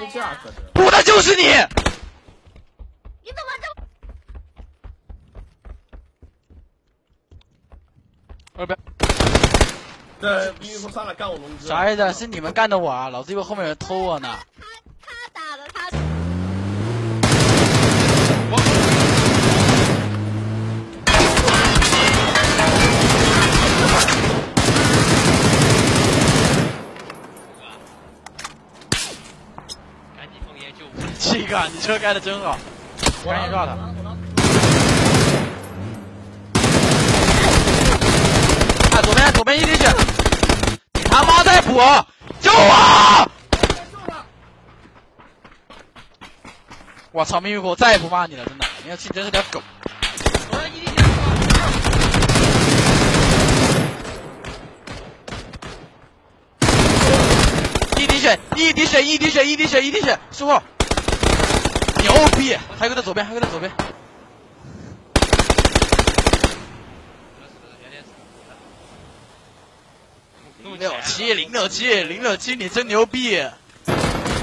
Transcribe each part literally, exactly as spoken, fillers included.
架，可是补的就是你。 你怎么就？ 二边。 这冰玉从上来干我龙哥。 啥意思？是你们干的我啊！老子以为后面有人偷我呢。 他他打的他。 赶紧封烟救我！ 七个，你车开的真好，赶紧抓他。啊，左边左边一滴血，你他妈在补，救我！我操，命运我再也不骂你了，真的，你要气真是条狗。 我要一滴血。 一滴血，一滴血，一滴血，一滴血，一滴血，师傅，牛逼！还有个在左边，还有个在左边。零六七，零六七，零六七，你真牛逼！ 倒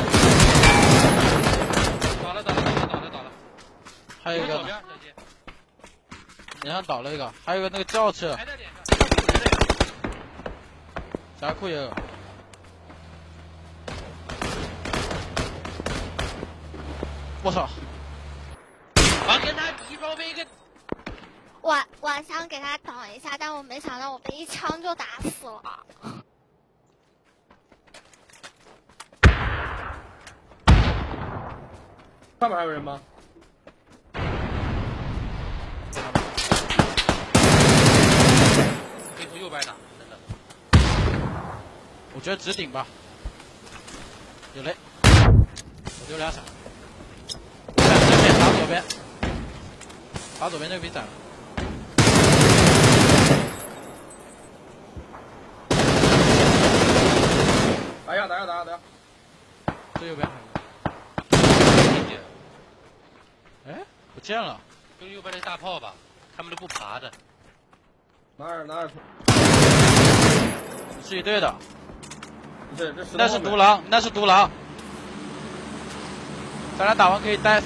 了，倒了，倒了，倒了，倒了。 还有一个呢，脸上倒了一个，还有一个那个轿车， 还在脸上， 夹库也有。我操！ 我跟他一包被一个。 我我想给他挡一下，但我没想到我被一枪就打死了。 上面还有人吗？ 可以从右边打，真的。 我觉得直顶吧。有雷，我丢两闪。正面打左边，打左边这个逼斩了。 打呀打呀打呀打呀！ 最右边还有。哎，不见了。 就是右边那大炮吧，他们都不爬的。 哪儿哪儿？ 是一队的。 不是，这那是独狼，那是独狼。咱俩打完可以待。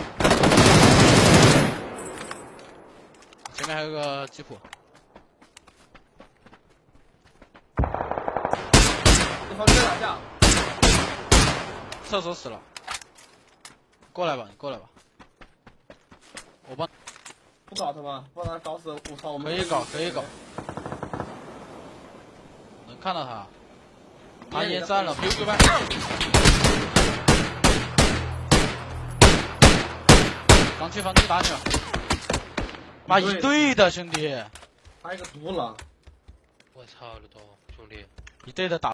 前面还有个吉普。 这方边打架。 厕所死了。过来吧，你过来吧。我帮。 不搞他吗？不让他搞死！我操！我可以搞，可以搞。能看到他。他烟散了，右右边。防区防区打你了。妈一队的兄弟。 还有一个独狼。 我操了都，兄弟。 一队的打。